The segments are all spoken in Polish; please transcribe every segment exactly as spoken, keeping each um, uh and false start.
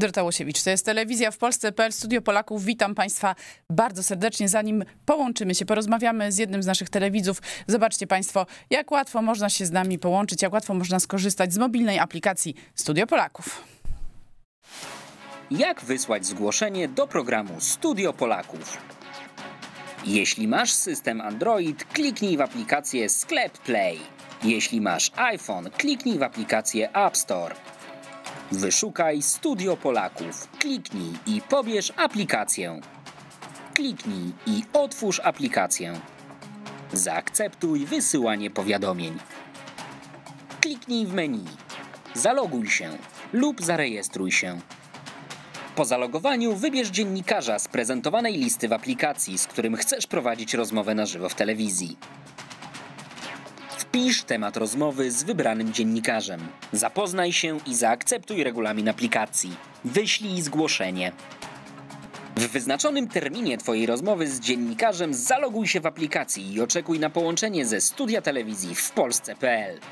Dorota Łosiewicz, to jest Telewizja w Polsce kropka p l, Studio Polaków. Witam Państwa bardzo serdecznie. Zanim połączymy się, porozmawiamy z jednym z naszych telewidzów. Zobaczcie Państwo, jak łatwo można się z nami połączyć, jak łatwo można skorzystać z mobilnej aplikacji Studio Polaków. Jak wysłać zgłoszenie do programu Studio Polaków? Jeśli masz system Android, kliknij w aplikację Sklep Play. Jeśli masz iPhone, kliknij w aplikację App Store. Wyszukaj Studio Polaków. Kliknij i pobierz aplikację. Kliknij i otwórz aplikację. Zaakceptuj wysyłanie powiadomień. Kliknij w menu. Zaloguj się lub zarejestruj się. Po zalogowaniu wybierz dziennikarza z prezentowanej listy w aplikacji, z którym chcesz prowadzić rozmowę na żywo w telewizji. Wpisz temat rozmowy z wybranym dziennikarzem. Zapoznaj się i zaakceptuj regulamin aplikacji. Wyślij zgłoszenie. W wyznaczonym terminie Twojej rozmowy z dziennikarzem zaloguj się w aplikacji i oczekuj na połączenie ze studia telewizji w Polsce kropka p l.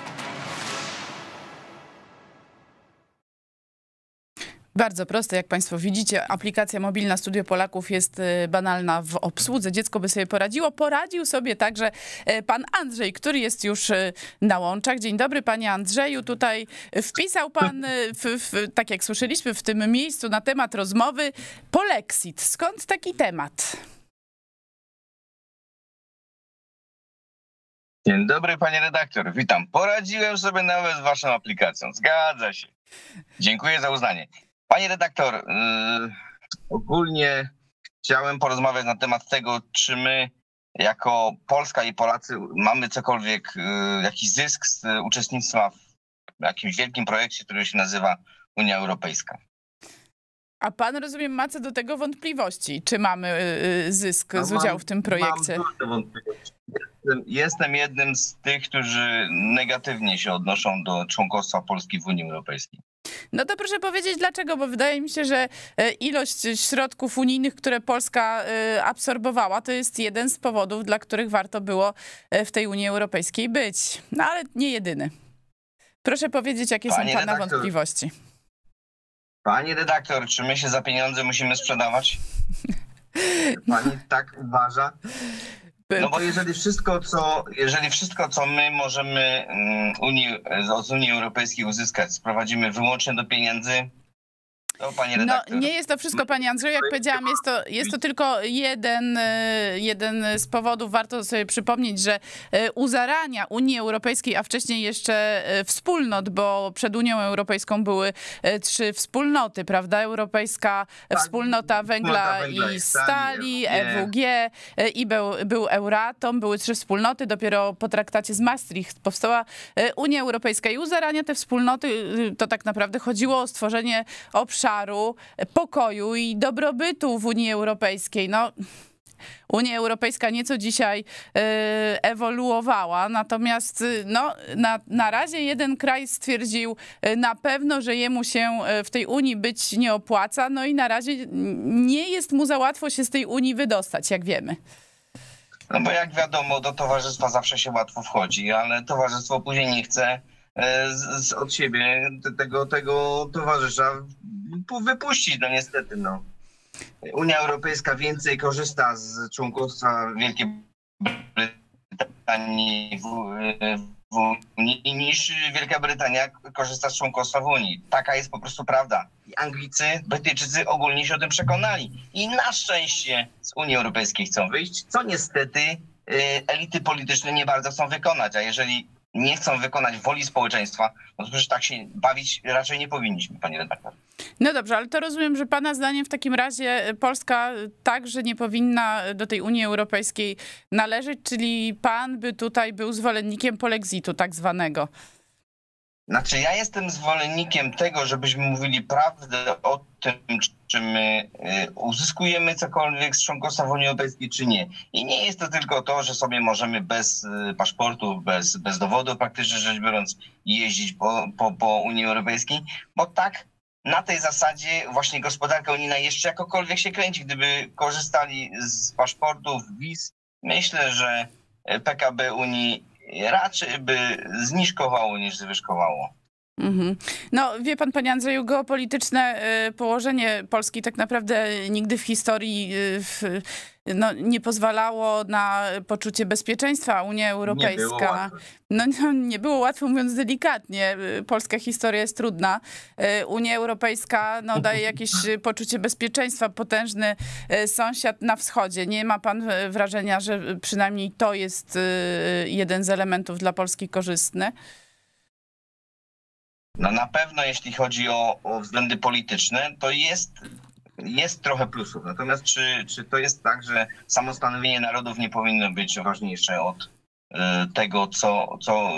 Bardzo proste, jak Państwo widzicie, aplikacja mobilna Studio Polaków jest banalna w obsłudze. Dziecko by sobie poradziło. Poradził sobie także pan Andrzej, który jest już na łączach. Dzień dobry, panie Andrzeju. Tutaj wpisał pan, w, w, tak jak słyszeliśmy, w tym miejscu na temat rozmowy polexit. Skąd taki temat? Dzień dobry, panie redaktor. Witam. Poradziłem sobie nawet z waszą aplikacją. Zgadza się. Dziękuję za uznanie. Panie redaktor, yy, ogólnie chciałem porozmawiać na temat tego, czy my jako Polska i Polacy mamy cokolwiek, yy, jakiś zysk z yy, uczestnictwa w jakimś wielkim projekcie, który się nazywa Unia Europejska. A pan, rozumiem, ma co do tego wątpliwości, czy mamy yy, zysk no, z udziału mam, w tym projekcie? Mam duże wątpliwości. Jestem, jestem jednym z tych, którzy negatywnie się odnoszą do członkostwa Polski w Unii Europejskiej. No to proszę powiedzieć dlaczego, bo wydaje mi się, że ilość środków unijnych, które Polska absorbowała, to jest jeden z powodów, dla których warto było w tej Unii Europejskiej być. No ale nie jedyny. Proszę powiedzieć, jakie Panie są pana redaktor, wątpliwości. Pani redaktor, czy my się za pieniądze musimy sprzedawać? Pani tak uważa? No bo jeżeli wszystko, co, jeżeli wszystko, co my możemy Unii, z Unii Europejskiej uzyskać, sprowadzimy wyłącznie do pieniędzy, to panie redaktor... No nie jest to wszystko, panie Andrzeju, jak powiedziałam, jest to, jest to tylko jeden, jeden z powodów. Warto sobie przypomnieć, że u zarania Unii Europejskiej, a wcześniej jeszcze wspólnot, bo przed Unią Europejską były trzy wspólnoty, prawda? Europejska tak, Wspólnota Węgla, węgla i Stali, E W G i był, był Euratom, były trzy wspólnoty. Dopiero po traktacie z Maastricht powstała Unia Europejska i u zarania te wspólnoty to tak naprawdę chodziło o stworzenie obszaru pokoju i dobrobytu w Unii Europejskiej. No, Unia Europejska nieco dzisiaj y, ewoluowała, natomiast no, na, na razie jeden kraj stwierdził y, na pewno, że jemu się w tej Unii być nie opłaca, no i na razie nie jest mu za łatwo się z tej Unii wydostać, jak wiemy. No bo jak wiadomo, do towarzystwa zawsze się łatwo wchodzi, ale towarzystwo później nie chce Z, z, od siebie tego, tego towarzysza wypuścić, no niestety. No. Unia Europejska więcej korzysta z członkostwa Wielkiej Brytanii w, w Unii niż Wielka Brytania korzysta z członkostwa w Unii. Taka jest po prostu prawda. I Anglicy, Brytyjczycy ogólnie się o tym przekonali. I na szczęście z Unii Europejskiej chcą wyjść, co niestety elity polityczne nie bardzo chcą wykonać, a jeżeli nie chcą wykonać woli społeczeństwa, no to przecież tak się bawić raczej nie powinniśmy, panie redaktor. No dobrze, ale to rozumiem, że pana zdaniem w takim razie Polska także nie powinna do tej Unii Europejskiej należeć, czyli pan by tutaj był zwolennikiem polexitu tak zwanego. Znaczy ja jestem zwolennikiem tego, żebyśmy mówili prawdę o tym, czy my uzyskujemy cokolwiek z członkostwa w Unii Europejskiej, czy nie. I nie jest to tylko to, że sobie możemy bez paszportów, bez, bez dowodu praktycznie rzecz biorąc jeździć po, po, po Unii Europejskiej, bo tak na tej zasadzie właśnie gospodarka unijna jeszcze jakokolwiek się kręci. Gdyby korzystali z paszportów, wiz, myślę, że P K B Unii raczej by zniżkowało niż zwyżkowało. Mhm. No wie pan, panie Andrzeju, geopolityczne położenie Polski tak naprawdę nigdy w historii w, no, nie pozwalało na poczucie bezpieczeństwa. Unia Europejska... Nie było łatwo. No, no nie było łatwo, mówiąc delikatnie. Polska historia jest trudna. Unia Europejska no, daje jakieś poczucie bezpieczeństwa. Potężny sąsiad na wschodzie. Nie ma pan wrażenia, że przynajmniej to jest jeden z elementów dla Polski korzystny? No na pewno jeśli chodzi o, o względy polityczne, to jest, jest trochę plusów. Natomiast czy, czy to jest tak, że samostanowienie narodów nie powinno być ważniejsze od y, tego, co, co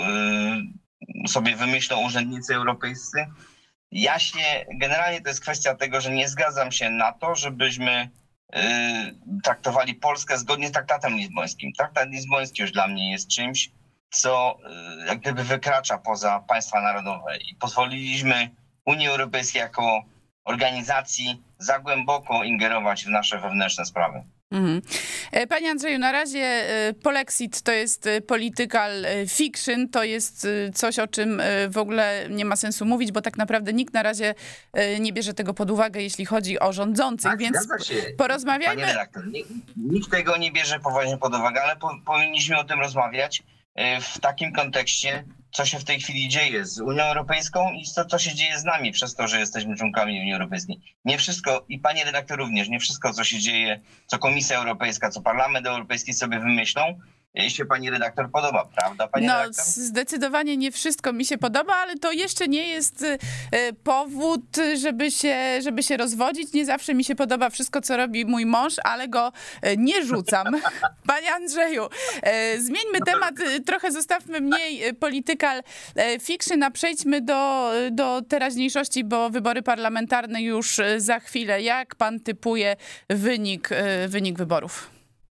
y, sobie wymyślą urzędnicy europejscy? Ja się, generalnie to jest kwestia tego, że nie zgadzam się na to, żebyśmy y, traktowali Polskę zgodnie z traktatem lizbońskim. Traktat lizboński już dla mnie jest czymś, co jak gdyby wykracza poza państwa narodowe i pozwoliliśmy Unii Europejskiej jako organizacji za głęboko ingerować w nasze wewnętrzne sprawy. Mhm. Panie Andrzeju, na razie polexit to jest political fiction, to jest coś, o czym w ogóle nie ma sensu mówić, bo tak naprawdę nikt na razie nie bierze tego pod uwagę, jeśli chodzi o rządzących, tak, więc się. porozmawiajmy. Panie redaktor, nikt tego nie bierze poważnie pod uwagę, ale po, powinniśmy o tym rozmawiać w takim kontekście, co się w tej chwili dzieje z Unią Europejską i co, co się dzieje z nami przez to, że jesteśmy członkami Unii Europejskiej. Nie wszystko, i panie redaktor również, nie wszystko, co się dzieje, co Komisja Europejska, co Parlament Europejski sobie wymyślą, się pani redaktor podoba, prawda, pani no, redaktor? Zdecydowanie nie wszystko mi się podoba, ale to jeszcze nie jest powód, żeby się, żeby się rozwodzić. Nie zawsze mi się podoba wszystko, co robi mój mąż, ale go nie rzucam. Panie Andrzeju, zmieńmy temat, trochę zostawmy mniej political fiction, a przejdźmy do, do teraźniejszości, bo wybory parlamentarne już za chwilę. Jak pan typuje wynik, wynik wyborów?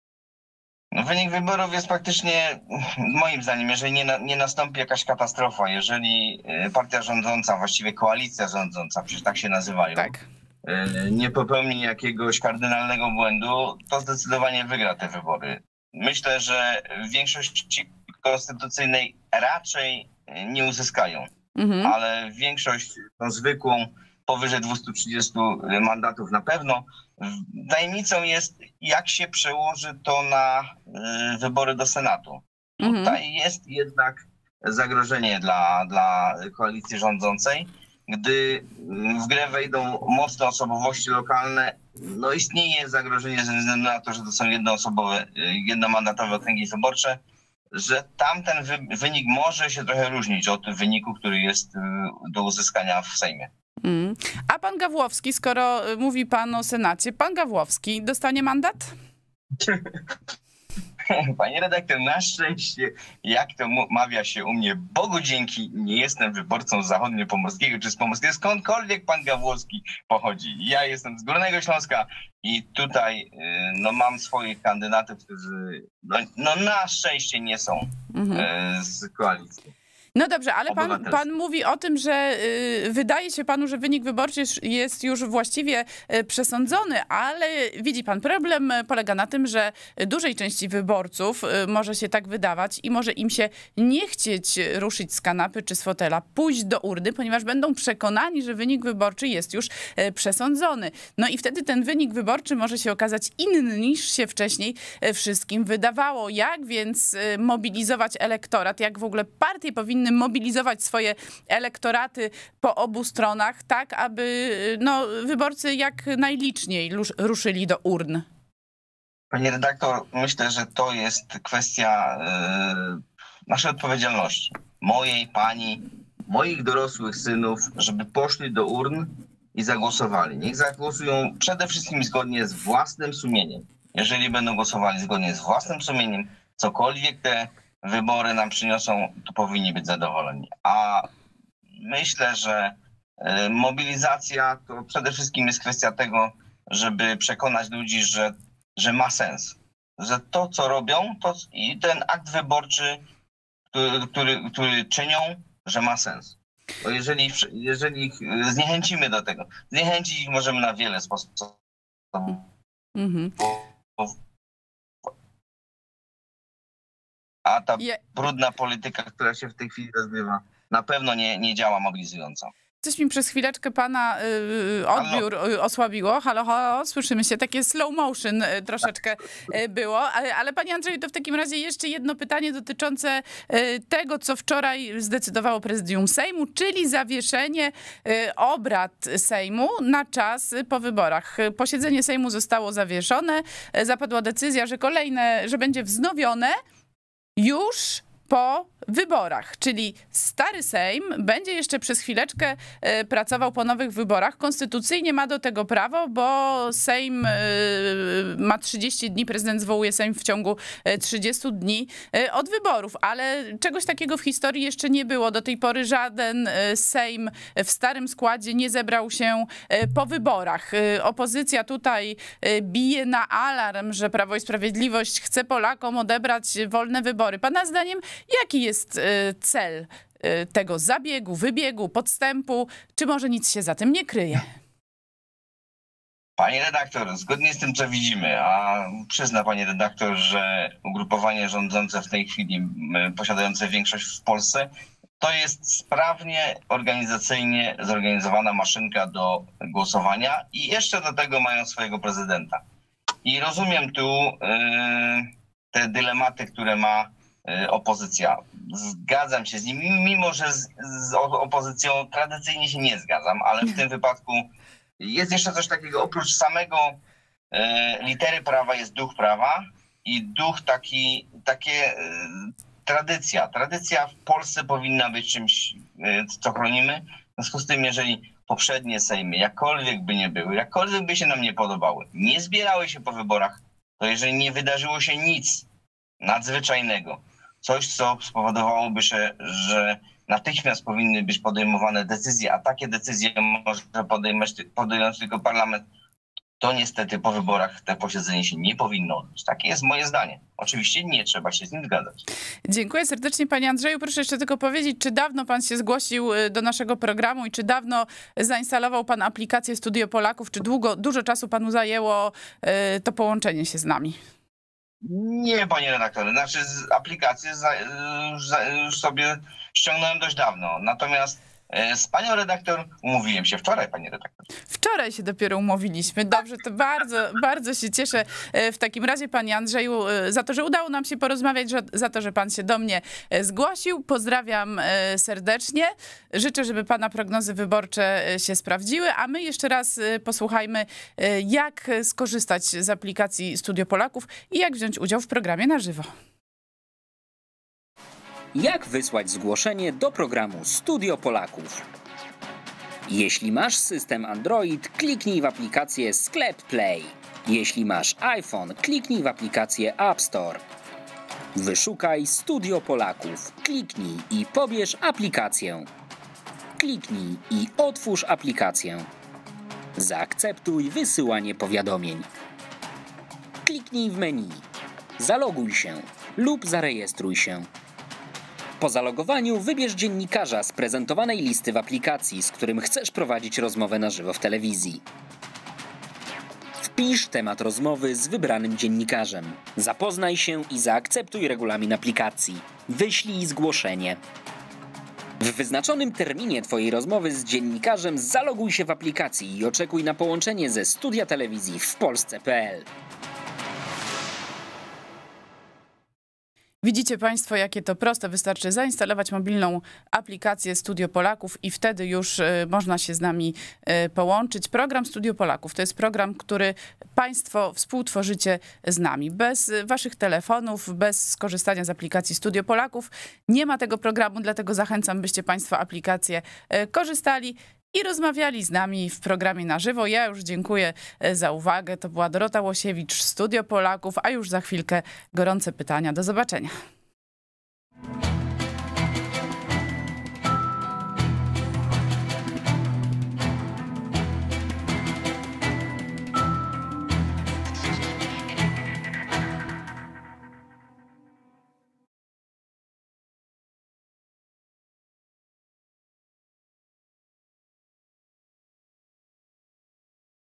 No, wynik wyborów jest praktycznie, moim zdaniem, jeżeli nie, na, nie nastąpi jakaś katastrofa, jeżeli partia rządząca, właściwie koalicja rządząca, przecież tak się nazywają, tak. nie popełni jakiegoś kardynalnego błędu, to zdecydowanie wygra te wybory. Myślę, że większości konstytucyjnej raczej nie uzyskają, mhm. ale większość tą zwykłą, powyżej dwieście trzydzieści mandatów na pewno. Tajemnicą jest, jak się przełoży to na y, wybory do Senatu. Mhm. Tutaj jest jednak zagrożenie dla, dla koalicji rządzącej. Gdy w grę wejdą mocne osobowości lokalne, no istnieje zagrożenie ze względu na to, że to są jednoosobowe, jednomandatowe okręgi wyborcze, że tamten wy, wynik może się trochę różnić od wyniku, który jest y, do uzyskania w Sejmie. Mm. A pan Gawłowski, skoro mówi pan o Senacie, pan Gawłowski dostanie mandat? Panie redaktor, na szczęście, jak to mawia się u mnie, Bogu dzięki, nie jestem wyborcą z zachodniopomorskiego czy z pomorskiego, skądkolwiek pan Gawłowski pochodzi. Ja jestem z Górnego Śląska i tutaj no, mam swoich kandydatów, którzy no, no, na szczęście nie są mhm. z koalicji. No dobrze, ale pan, pan mówi o tym, że y, wydaje się panu, że wynik wyborczy jest, jest już właściwie y, przesądzony, ale widzi pan, problem polega na tym, że dużej części wyborców y, może się tak wydawać i może im się nie chcieć ruszyć z kanapy czy z fotela, pójść do urny, ponieważ będą przekonani, że wynik wyborczy jest już y, przesądzony. No i wtedy ten wynik wyborczy może się okazać inny niż się wcześniej y, wszystkim wydawało. Jak więc y, mobilizować elektorat, jak w ogóle partie powinny mobilizować swoje elektoraty po obu stronach, tak aby no, wyborcy jak najliczniej ruszyli do urn? Panie redaktor, myślę, że to jest kwestia yy, naszej odpowiedzialności. Mojej, pani, moich dorosłych synów, żeby poszli do urn i zagłosowali. Niech zagłosują przede wszystkim zgodnie z własnym sumieniem. Jeżeli będą głosowali zgodnie z własnym sumieniem, cokolwiek te wybory nam przyniosą, to powinni być zadowoleni. A myślę, że mobilizacja to przede wszystkim jest kwestia tego, żeby przekonać ludzi, że, że ma sens. Że to, co robią, to i ten akt wyborczy, który, który, który czynią, że ma sens. Bo jeżeli, jeżeli ich zniechęcimy do tego, zniechęcić ich możemy na wiele sposobów. Mm-hmm. A ta brudna polityka, która się w tej chwili rozgrywa, na pewno nie, nie działa mobilizująco. Coś mi przez chwileczkę pana y, odbiór halo. osłabiło. Halo, halo, słyszymy się. Takie slow motion y, troszeczkę y, było. Ale, ale panie Andrzeju, to w takim razie jeszcze jedno pytanie dotyczące y, tego, co wczoraj zdecydowało prezydium Sejmu, czyli zawieszenie y, obrad Sejmu na czas po wyborach. Posiedzenie Sejmu zostało zawieszone. Zapadła decyzja, że kolejne, że będzie wznowione już po wyborach, czyli stary Sejm będzie jeszcze przez chwileczkę y, pracował po nowych wyborach. Konstytucyjnie ma do tego prawo, bo Sejm y, ma trzydzieści dni, prezydent zwołuje Sejm w ciągu trzydziestu dni y, od wyborów, ale czegoś takiego w historii jeszcze nie było. Do tej pory żaden y, Sejm w starym składzie nie zebrał się y, po wyborach. Y, opozycja tutaj y, bije na alarm, że Prawo i Sprawiedliwość chce Polakom odebrać wolne wybory. Pana zdaniem, jaki jest jest cel tego zabiegu, wybiegu, podstępu? Czy może nic się za tym nie kryje? Pani redaktor, zgodnie z tym, co widzimy, a przyzna pani redaktor, że ugrupowanie rządzące w tej chwili, posiadające większość w Polsce, to jest sprawnie, organizacyjnie zorganizowana maszynka do głosowania i jeszcze do tego mają swojego prezydenta. I rozumiem tu yy, te dylematy, które ma opozycja. Zgadzam się z nim, mimo że z, z opozycją tradycyjnie się nie zgadzam, ale w tym wypadku jest jeszcze coś takiego, oprócz samego e, litery prawa jest duch prawa i duch taki, takie e, tradycja. Tradycja w Polsce powinna być czymś, e, co chronimy. W związku z tym, jeżeli poprzednie sejmy, jakkolwiek by nie były, jakkolwiek by się nam nie podobały, nie zbierały się po wyborach, to jeżeli nie wydarzyło się nic nadzwyczajnego, coś, co spowodowałoby, że, że natychmiast powinny być podejmowane decyzje, a takie decyzje może podejmować, podjąć tylko parlament, to niestety po wyborach te posiedzenie się nie powinno odbyć. Takie jest moje zdanie. Oczywiście nie trzeba się z nim zgadzać. Dziękuję serdecznie panie Andrzeju. Proszę jeszcze tylko powiedzieć, czy dawno pan się zgłosił do naszego programu i czy dawno zainstalował pan aplikację Studio Polaków, czy długo, dużo czasu panu zajęło to połączenie się z nami? Nie, panie redaktorze, znaczy z aplikacji za, już, za, już sobie ściągnąłem dość dawno, natomiast z panią redaktor umówiłem się wczoraj, pani redaktor. Wczoraj się dopiero umówiliśmy. Dobrze, to bardzo, bardzo się cieszę w takim razie, panie Andrzeju, za to, że udało nam się porozmawiać, za to, że pan się do mnie zgłosił. Pozdrawiam serdecznie. Życzę, żeby pana prognozy wyborcze się sprawdziły, a my jeszcze raz posłuchajmy, jak skorzystać z aplikacji Studio Polaków i jak wziąć udział w programie na żywo. Jak wysłać zgłoszenie do programu Studio Polaków? Jeśli masz system Android, kliknij w aplikację Sklep Play. Jeśli masz iPhone, kliknij w aplikację App Store. Wyszukaj Studio Polaków. Kliknij i pobierz aplikację. Kliknij i otwórz aplikację. Zaakceptuj wysyłanie powiadomień. Kliknij w menu. Zaloguj się lub zarejestruj się. Po zalogowaniu wybierz dziennikarza z prezentowanej listy w aplikacji, z którym chcesz prowadzić rozmowę na żywo w telewizji. Wpisz temat rozmowy z wybranym dziennikarzem. Zapoznaj się i zaakceptuj regulamin aplikacji. Wyślij zgłoszenie. W wyznaczonym terminie twojej rozmowy z dziennikarzem zaloguj się w aplikacji i oczekuj na połączenie ze studia telewizji w polsce kropka p l. Widzicie państwo, jakie to proste. Wystarczy zainstalować mobilną aplikację Studio Polaków i wtedy już można się z nami połączyć. Program Studio Polaków to jest program, który państwo współtworzycie z nami. Bez waszych telefonów, bez skorzystania z aplikacji Studio Polaków nie ma tego programu, dlatego zachęcam, byście państwo aplikację korzystali i rozmawiali z nami w programie na żywo. Ja już dziękuję za uwagę. To była Dorota Łosiewicz, Studio Polaków, a już za chwilkę gorące pytania. Do zobaczenia.